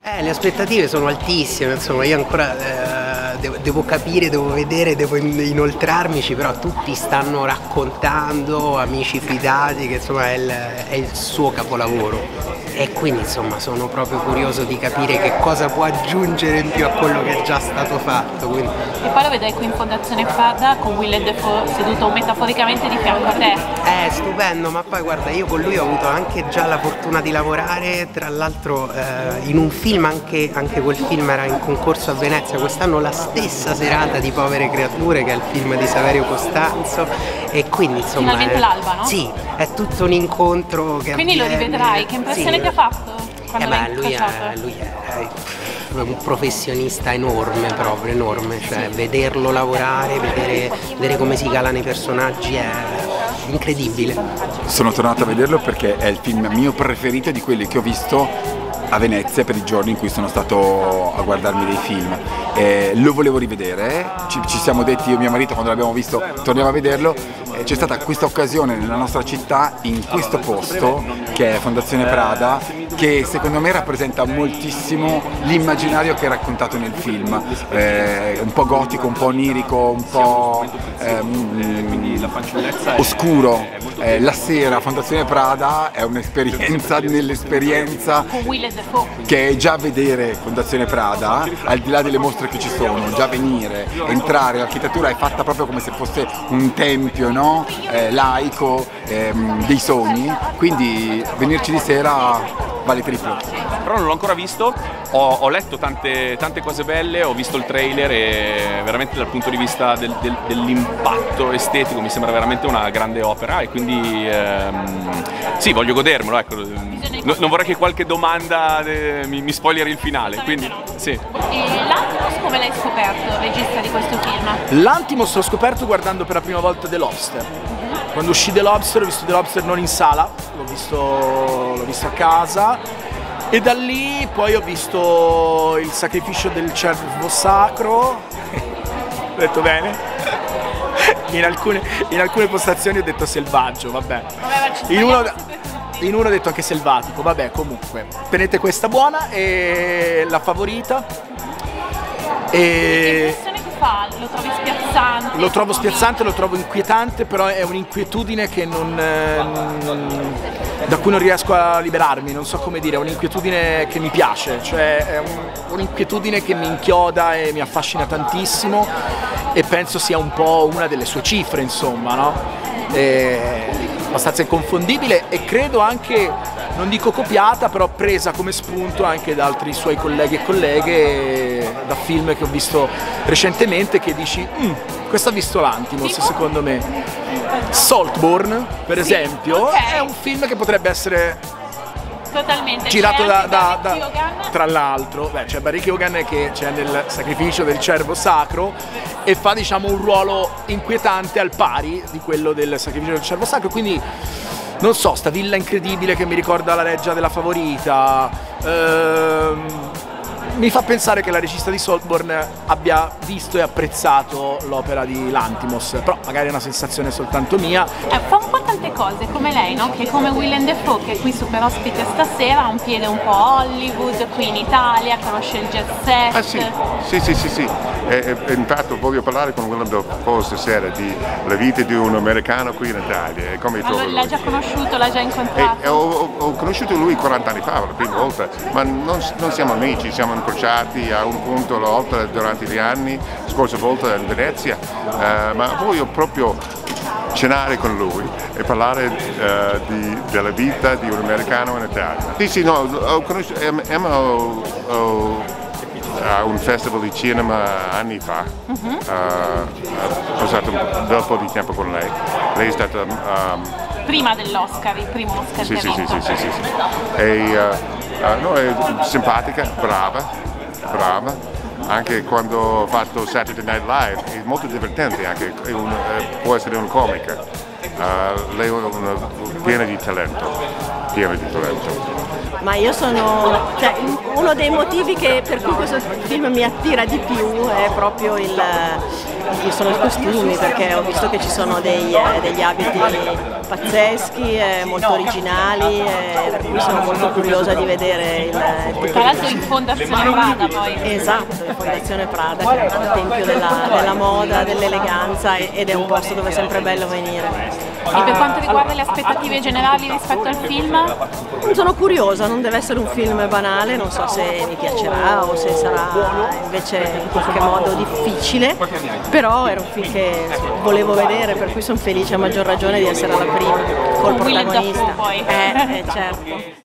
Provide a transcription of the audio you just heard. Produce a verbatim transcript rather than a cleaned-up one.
Eh, le aspettative sono altissime, insomma, io ancora eh, devo, devo capire, devo vedere, devo inoltrarmici, però tutti stanno raccontando, amici fidati, che insomma è il, è il suo capolavoro. E quindi insomma sono proprio curioso di capire che cosa può aggiungere in più a quello che è già stato fatto. Quindi. E poi lo vedrai qui in Fondazione Prada con Willem Dafoe seduto metaforicamente di fianco a te. È stupendo, ma poi guarda, io con lui ho avuto anche già la fortuna di lavorare, tra l'altro eh, in un film, anche, anche quel film era in concorso a Venezia quest'anno, la stessa serata di Povere Creature, che è il film di Saverio Costanzo, e quindi insomma... Finalmente è, l'alba, no? Sì, è tutto un incontro che Quindi avviene, lo rivedrai, che impressione sì. ti ha fatto? Eh beh, lui è, lui è un professionista enorme, proprio enorme, cioè vederlo lavorare, vedere, vedere come si calano i personaggi è incredibile. Sono tornato a vederlo perché è il film mio preferito di quelli che ho visto a Venezia per i giorni in cui sono stato a guardarmi dei film. Eh, lo volevo rivedere, ci, ci siamo detti io e mio marito quando l'abbiamo visto torniamo a vederlo. Eh, c'è stata questa occasione nella nostra città, in questo posto che è Fondazione Prada, che secondo me rappresenta moltissimo l'immaginario che è raccontato nel film, eh, un po' gotico, un po' onirico, un po' ehm, oscuro. Eh, la sera Fondazione Prada è un'esperienza nell'esperienza, che è già vedere Fondazione Prada, al di là delle mostre che ci sono, già venire, entrare, l'architettura è fatta proprio come se fosse un tempio, no? eh, laico, ehm, dei sogni, quindi venirci di sera vale triplo. Però non l'ho ancora visto, ho, ho letto tante, tante cose belle, ho visto il trailer e veramente dal punto di vista del, del, dell'impatto estetico mi sembra veramente una grande opera e quindi ehm, sì, voglio godermelo, ecco. No, non vorrei che qualche domanda de, mi, mi spoileri il finale, quindi sì. E l'Antimos come l'hai scoperto, regista di questo film? L'Antimos l'ho scoperto guardando per la prima volta The Lobster. Quando uscì The Lobster, ho visto The Lobster non in sala, l'ho visto, l'ho visto a casa e da lì poi ho visto Il sacrificio del cervo sacro, ho detto bene, in alcune, in alcune postazioni ho detto selvaggio, vabbè, in uno, in uno ho detto anche selvatico, vabbè comunque, tenete questa buona e La favorita. E... Fa? Lo trovi spiazzante? Lo trovo spiazzante, lo trovo inquietante, però è un'inquietudine che non, eh, non, da cui non riesco a liberarmi, non so come dire, è un'inquietudine che mi piace, cioè è un, un'inquietudine che mi inchioda e mi affascina tantissimo e penso sia un po' una delle sue cifre, insomma, no? È abbastanza inconfondibile e credo anche, non dico copiata, però presa come spunto anche da altri suoi colleghi e colleghe, da film che ho visto recentemente, che dici, mm, questo ha visto l'Antimos, secondo me. Saltburn, per sì, esempio, okay. È un film che potrebbe essere totalmente girato da, da, da, da tra l'altro, beh, c'è Barry Keoghan che c'è nel Sacrificio del cervo sacro e fa, diciamo, un ruolo inquietante al pari di quello del Sacrificio del cervo sacro, quindi non so, sta villa incredibile che mi ricorda La reggia della favorita, ehm, mi fa pensare che la regista di Saltburn abbia visto e apprezzato l'opera di Lanthimos, però magari è una sensazione soltanto mia. Eh, fa un po' tante cose come lei, no? Che come Willem Dafoe, che è qui super ospite stasera, ha un piede un po' Hollywood, qui in Italia, conosce il jazz set. Ah sì, sì, sì, sì, sì. E, e, infatti voglio parlare con Willem Dafoe stasera di la vita di un americano qui in Italia. E come allora, l'ha già conosciuto, l'ha già incontrato? E, e ho, ho conosciuto lui quaranta anni fa, la prima volta, ma non, non siamo amici, siamo incrociati a un punto o l'altro durante gli anni, scorsa volta in Venezia, uh, ma voglio proprio cenare con lui e parlare uh, di, della vita di un americano in Italia. Sì, sì, no, ho conosciuto Emma ho, ho, a un festival di cinema anni fa, uh-huh. uh, ho passato un bel po' di tempo con lei, lei è stata... Um, prima dell'Oscar, il primo Oscar sì, che sì, ha sì, vinto. sì, sì, sì, sì. E, uh, uh, no, è simpatica, brava, brava, anche quando ho fatto Saturday Night Live, è molto divertente anche, è un, eh, può essere una comica, uh, lei è una, una, piena di talento, piena di talento. Ma io sono, cioè, uno dei motivi che, per cui questo film mi attira di più è proprio il, io sono i costumi, perché ho visto che ci sono dei, eh, degli abiti pazzeschi, eh, molto originali, eh, per cui sono molto curiosa di vedere il, il tipo Tra l'altro in Fondazione Prada poi. Esatto, in Fondazione Prada, che è il tempio della, della moda, dell'eleganza, ed è un posto dove è sempre bello venire. E per quanto riguarda le aspettative generali rispetto al film? Sono curiosa, non deve essere un film banale, non so se mi piacerà o se sarà invece in qualche modo difficile, però era un film che volevo vedere, per cui sono felice a maggior ragione di essere alla prima col Con Willem protagonista. Dafoe poi. Eh, eh, certo.